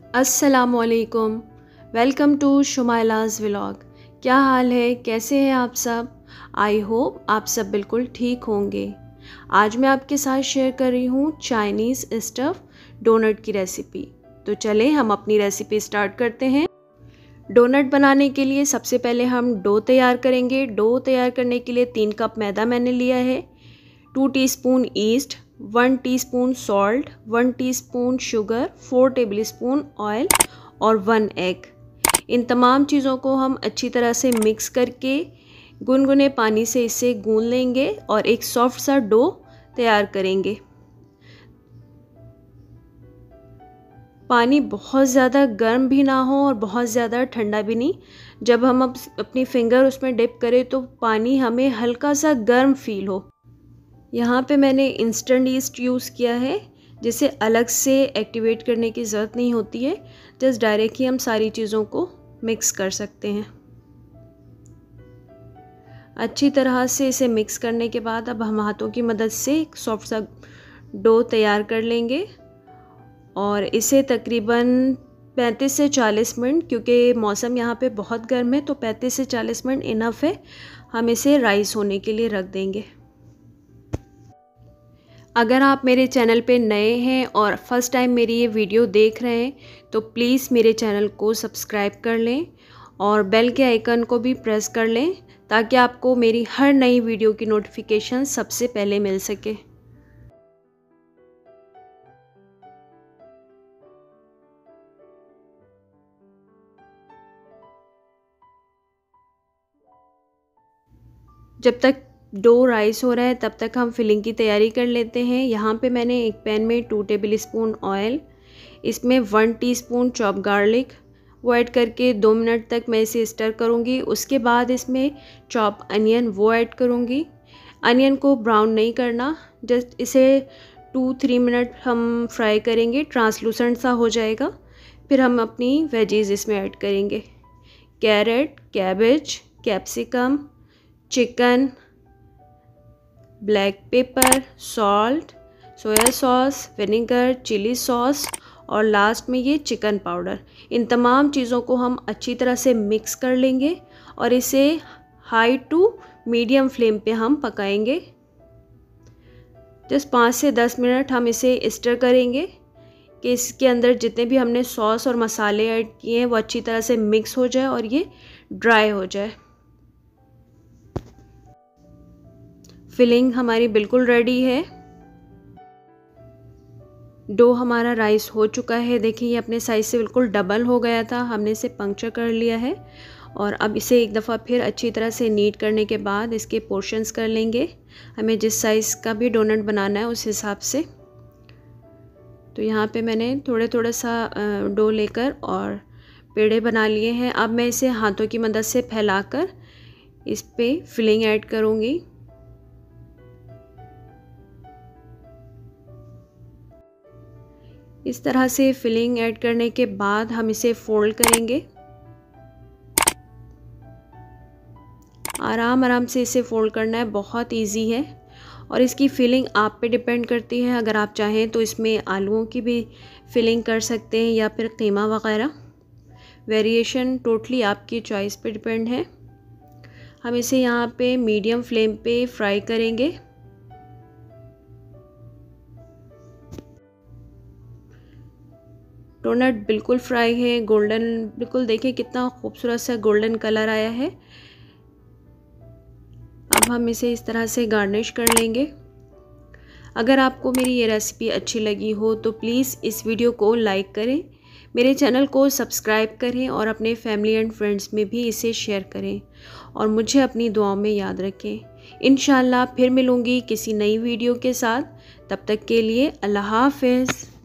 अस्सलामुअलैकुम। Welcome to Shumaila's vlog. क्या हाल है, कैसे हैं आप सब? आई होप आप सब बिल्कुल ठीक होंगे। आज मैं आपके साथ शेयर कर रही हूँ चाइनीज़ स्टफ़ डोनट की रेसिपी। तो चलें हम अपनी रेसिपी स्टार्ट करते हैं। डोनट बनाने के लिए सबसे पहले हम डो तैयार करेंगे। डो तैयार करने के लिए 3 कप मैदा मैंने लिया है, 2 teaspoon yeast, 1 teaspoon salt, 1 teaspoon sugar, 4 tablespoon oil और 1 एग। इन तमाम चीज़ों को हम अच्छी तरह से मिक्स करके गुनगुने पानी से इसे गूंद लेंगे और एक सॉफ्ट सा डो तैयार करेंगे। पानी बहुत ज़्यादा गर्म भी ना हो और बहुत ज़्यादा ठंडा भी नहीं। जब हम अपनी फिंगर उसमें डिप करें तो पानी हमें हल्का सा गर्म फील हो। यहाँ पे मैंने इंस्टेंट ईस्ट यूज़ किया है, जिसे अलग से एक्टिवेट करने की ज़रूरत नहीं होती है। जस्ट डायरेक्ट ही हम सारी चीज़ों को मिक्स कर सकते हैं। अच्छी तरह से इसे मिक्स करने के बाद अब हम हाथों की मदद से एक सॉफ्ट सा डो तैयार कर लेंगे और इसे तकरीबन 35 से 40 मिनट, क्योंकि मौसम यहाँ पे बहुत गर्म है, तो 35 से 40 मिनट इनफ है। हम इसे राइस होने के लिए रख देंगे। अगर आप मेरे चैनल पे नए हैं और फर्स्ट टाइम मेरी ये वीडियो देख रहे हैं तो प्लीज़ मेरे चैनल को सब्सक्राइब कर लें और बेल के आइकन को भी प्रेस कर लें, ताकि आपको मेरी हर नई वीडियो की नोटिफिकेशन सबसे पहले मिल सके। जब तक डो राइस हो रहा है तब तक हम फिलिंग की तैयारी कर लेते हैं। यहाँ पे मैंने एक पैन में 2 टेबलस्पून ऑयल, इसमें 1 टीस्पून चॉप गार्लिक वो ऐड करके 2 मिनट तक मैं इसे स्टर करूँगी। उसके बाद इसमें चॉप अनियन वो ऐड करूँगी। अनियन को ब्राउन नहीं करना, जस्ट इसे 2-3 मिनट हम फ्राई करेंगे, ट्रांसलूसेंट सा हो जाएगा। फिर हम अपनी वेजीज़ इसमें ऐड करेंगे, carrot, cabbage, capsicum, chicken, black pepper, salt, soya sauce, vinegar, chilli sauce और लास्ट में ये चिकन पाउडर। इन तमाम चीज़ों को हम अच्छी तरह से मिक्स कर लेंगे और इसे हाई टू मीडियम फ्लेम पे हम पकाएंगे। जस्ट 5 से 10 मिनट हम इसे स्टर करेंगे कि इसके अंदर जितने भी हमने सॉस और मसाले ऐड किए हैं वो अच्छी तरह से मिक्स हो जाए और ये ड्राई हो जाए। फिलिंग हमारी बिल्कुल रेडी है। डो हमारा राइस हो चुका है। देखिए ये अपने साइज़ से बिल्कुल डबल हो गया था, हमने इसे पंक्चर कर लिया है। और अब इसे एक दफ़ा फिर अच्छी तरह से नीट करने के बाद इसके पोर्शंस कर लेंगे। हमें जिस साइज़ का भी डोनट बनाना है उस हिसाब से। तो यहाँ पे मैंने थोड़ा सा डो लेकर और पेड़े बना लिए हैं। अब मैं इसे हाथों की मदद से फैलाकर इस पे फिलिंग ऐड करूँगी। इस तरह से फिलिंग ऐड करने के बाद हम इसे फोल्ड करेंगे। आराम से इसे फोल्ड करना है, बहुत इजी है। और इसकी फिलिंग आप पे डिपेंड करती है। अगर आप चाहें तो इसमें आलूओं की भी फिलिंग कर सकते हैं या फिर कीमा वगैरह। वेरिएशन टोटली आपकी चॉइस पे डिपेंड है। हम इसे यहाँ पे मीडियम फ्लेम पे फ्राई करेंगे। डोनट बिल्कुल फ्राई है, गोल्डन, बिल्कुल देखिए कितना खूबसूरत सा गोल्डन कलर आया है। अब हम इसे इस तरह से गार्निश कर लेंगे। अगर आपको मेरी ये रेसिपी अच्छी लगी हो तो प्लीज़ इस वीडियो को लाइक करें, मेरे चैनल को सब्सक्राइब करें और अपने फैमिली एंड फ्रेंड्स में भी इसे शेयर करें और मुझे अपनी दुआओं में याद रखें। इंशाल्लाह फिर मिलूँगी किसी नई वीडियो के साथ। तब तक के लिए अल्लाह हाफ़िज़।